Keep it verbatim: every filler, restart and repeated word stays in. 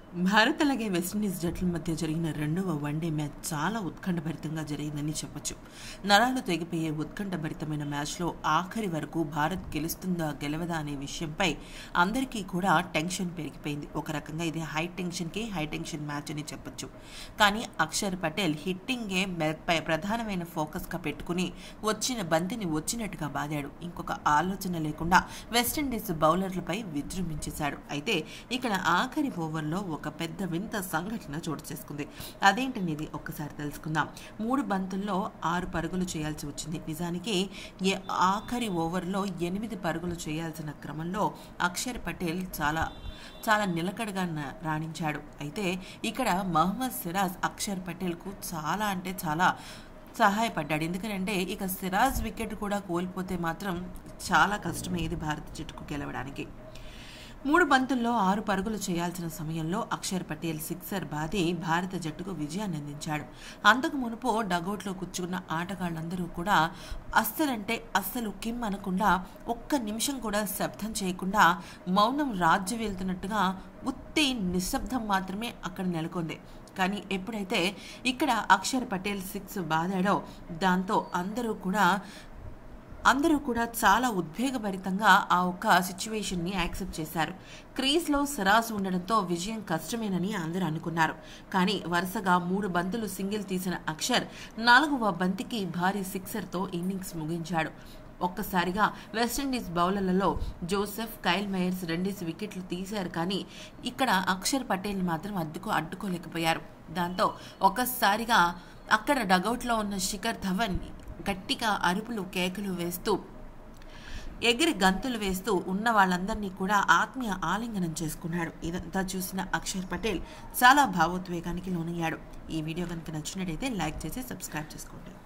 భారత్ అలాగే వెస్టిండీస్ జట్ల మధ్య జరిగిన రెండవ వన్డే మ్యాచ్ చాలా ఉత్కంఠభరితంగా జరిగిందని చెప్పొచ్చు. నరాలు తెగిపోయే ఉత్కంఠభరితమైన మ్యాచ్లో ఆఖరి వరకు భారత్ గెలుస్తుందా గెలవదా అనే విషయంపై అందరికీ కూడా టెన్షన్ పెరిగిపోయింది. ఒక రకంగా ఇది హై టెన్షన్కి హై టెన్షన్ మ్యాచ్ అని చెప్పొచ్చు. కానీ అక్షర్ పటేల్ హిట్టింగే ప్రధానమైన ఫోకస్గా పెట్టుకుని వచ్చిన బంతిని వచ్చినట్టుగా బాదాడు. ఇంకొక ఆలోచన లేకుండా వెస్టిండీస్ బౌలర్లపై విజృంభించేశాడు. అయితే ఇక్కడ ఆఖరి ఓవర్లో ఒక పెద్ద వింత సంఘటన చోటు చేసుకుంది. అదేంటనేది ఒక్కసారి తెలుసుకుందాం. మూడు బంతుల్లో ఆరు పరుగులు చేయాల్సి వచ్చింది. నిజానికి ఏ ఆఖరి ఓవర్లో ఎనిమిది పరుగులు చేయాల్సిన క్రమంలో అక్షర్ పటేల్ చాలా చాలా నిలకడగా రాణించాడు. అయితే ఇక్కడ మహమ్మద్ సిరాజ్ అక్షర్ పటేల్కు చాలా అంటే చాలా సహాయపడ్డాడు. ఎందుకంటే ఇక సిరాజ్ వికెట్ కూడా కోల్పోతే మాత్రం చాలా కష్టమయ్యేది భారత జట్టుకు గెలవడానికి. మూడు బంతుల్లో ఆరు పరుగులు చేయాల్సిన సమయంలో అక్షర్ పటేల్ సిక్సర్ బాది భారత జట్టుకు విజయాన్ని అందించాడు. అంతకు మునుపు డగౌట్లో కూర్చున్న ఆటగాళ్లందరూ కూడా అస్సలంటే అస్సలు కిమ్ అనకుండా ఒక్క నిమిషం కూడా శబ్దం చేయకుండా మౌనం రాజ్య వెళ్తున్నట్టుగా ఉత్తి నిశ్శబ్దం మాత్రమే అక్కడ నెలకొంది. కానీ ఎప్పుడైతే ఇక్కడ అక్షర్ పటేల్ సిక్స్ బాదాడో దాంతో అందరూ కూడా అందరూ కూడా చాలా ఉద్వేగభరితంగా ఆ ఒక్క సిచ్యువేషన్ని యాక్సెప్ట్ చేశారు. క్రీజ్లో సిరాజ్ ఉండడంతో విజయం కష్టమేనని అందరూ అనుకున్నారు. కానీ వరుసగా మూడు బంతులు సింగిల్ తీసిన అక్షర్ నాలుగవ బంతికి భారీ సిక్సర్తో ఇన్నింగ్స్ ముగించాడు. ఒక్కసారిగా వెస్టిండీస్ బౌలర్లలో జోసెఫ్, కైల్ మేయర్స్ రెండేసి వికెట్లు తీశారు. కానీ ఇక్కడ అక్షర్ పటేల్ మాత్రం అడ్డుకో అడ్డుకోలేకపోయారు. దాంతో ఒక్కసారిగా అక్కడ డగౌట్లో ఉన్న శిఖర్ ధవన్ గట్టిగా అరుపులు కేకలు వేస్తూ ఎగిరి గంతులు వేస్తూ ఉన్న వాళ్ళందరినీ కూడా ఆత్మీయ ఆలింగనం చేసుకున్నాడు. ఇదంతా చూసిన అక్షర్ పటేల్ చాలా భావోద్వేగానికి లోనయ్యాడు. ఈ వీడియో కనుక నచ్చినట్టయితే లైక్ చేసి సబ్స్క్రైబ్ చేసుకోండి.